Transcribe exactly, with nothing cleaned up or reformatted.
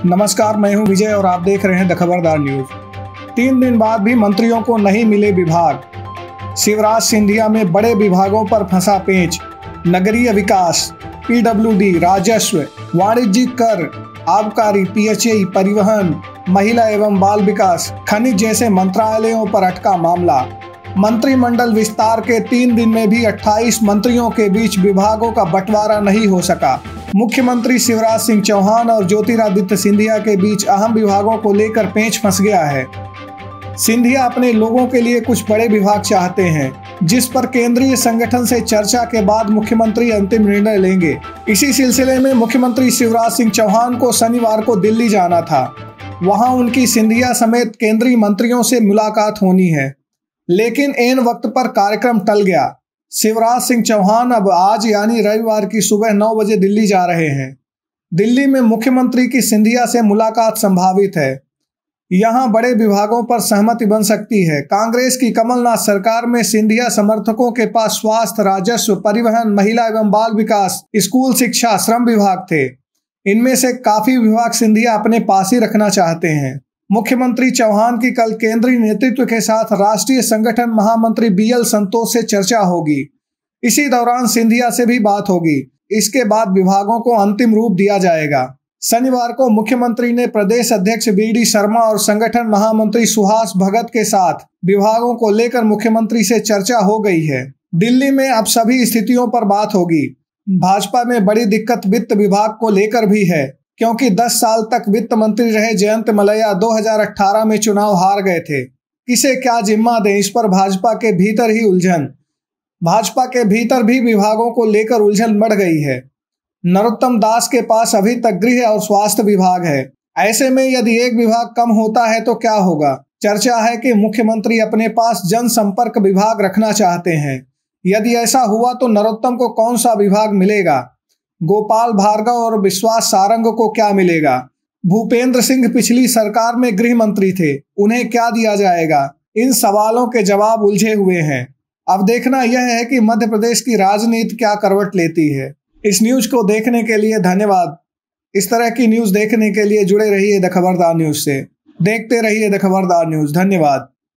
नमस्कार, मैं हूं विजय और आप देख रहे हैं द खबरदार न्यूज। तीन दिन बाद भी मंत्रियों को नहीं मिले विभाग। शिवराज सिंधिया में बड़े विभागों पर फंसा पेंच। नगरीय विकास, पीडब्ल्यूडी, राजस्व, वाणिज्यिक कर, आबकारी, पीएचई, परिवहन, महिला एवं बाल विकास, खनिज जैसे मंत्रालयों पर अटका मामला। मंत्रिमंडल विस्तार के तीन दिन में भी अट्ठाईस मंत्रियों के बीच विभागों का बंटवारा नहीं हो सका। मुख्यमंत्री शिवराज सिंह चौहान और ज्योतिरादित्य सिंधिया के बीच अहम विभागों को लेकर पेंच फंस गया है। सिंधिया अपने लोगों के लिए कुछ बड़े विभाग चाहते हैं, जिस पर केंद्रीय संगठन से चर्चा के बाद मुख्यमंत्री अंतिम निर्णय लेंगे। इसी सिलसिले में मुख्यमंत्री शिवराज सिंह चौहान को शनिवार को दिल्ली जाना था। वहां उनकी सिंधिया समेत केंद्रीय मंत्रियों से मुलाकात होनी है, लेकिन ऐन वक्त पर कार्यक्रम टल गया। शिवराज सिंह चौहान अब आज यानी रविवार की सुबह नौ बजे दिल्ली जा रहे हैं। दिल्ली में मुख्यमंत्री की सिंधिया से मुलाकात संभावित है। यहां बड़े विभागों पर सहमति बन सकती है। कांग्रेस की कमलनाथ सरकार में सिंधिया समर्थकों के पास स्वास्थ्य, राजस्व, परिवहन, महिला एवं बाल विकास, स्कूल शिक्षा, श्रम विभाग थे। इनमें से काफी विभाग सिंधिया अपने पास ही रखना चाहते हैं। मुख्यमंत्री चौहान की कल केंद्रीय नेतृत्व के साथ राष्ट्रीय संगठन महामंत्री बी एल संतोष से चर्चा होगी। इसी दौरान सिंधिया से भी बात होगी। इसके बाद विभागों को अंतिम रूप दिया जाएगा। शनिवार को मुख्यमंत्री ने प्रदेश अध्यक्ष बी डी शर्मा और संगठन महामंत्री सुहास भगत के साथ विभागों को लेकर मुख्यमंत्री से चर्चा हो गई है। दिल्ली में अब सभी स्थितियों पर बात होगी। भाजपा में बड़ी दिक्कत वित्त विभाग को लेकर भी है, क्योंकि दस साल तक वित्त मंत्री रहे जयंत मलैया दो हज़ार अठारह में चुनाव हार गए थे। किसे क्या जिम्मा दें, इस पर भाजपा के भीतर ही उलझन। भाजपा के भीतर भी विभागों को लेकर उलझन बढ़ गई है। नरोत्तम दास के पास अभी तक गृह और स्वास्थ्य विभाग है। ऐसे में यदि एक विभाग कम होता है तो क्या होगा? चर्चा है कि मुख्यमंत्री अपने पास जनसंपर्क विभाग रखना चाहते हैं। यदि ऐसा हुआ तो नरोत्तम को कौन सा विभाग मिलेगा? गोपाल भार्गव और विश्वास सारंग को क्या मिलेगा? भूपेंद्र सिंह पिछली सरकार में गृह मंत्री थे, उन्हें क्या दिया जाएगा? इन सवालों के जवाब उलझे हुए हैं। अब देखना यह है कि मध्य प्रदेश की राजनीति क्या करवट लेती है। इस न्यूज को देखने के लिए धन्यवाद। इस तरह की न्यूज देखने के लिए जुड़े रहिए द खबरदार न्यूज से। देखते रहिए द खबरदार न्यूज। धन्यवाद।